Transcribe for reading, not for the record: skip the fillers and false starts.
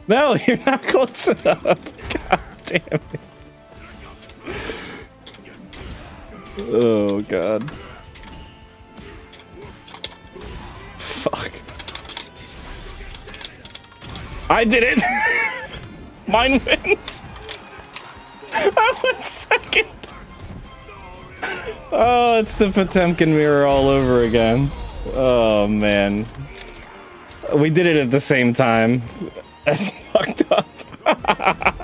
No, you're not close enough. God damn it. Oh, God. Fuck. I did it! Mine wins! I went second! Oh, it's the Potemkin mirror all over again. Oh, man. We did it at the same time. That's fucked up.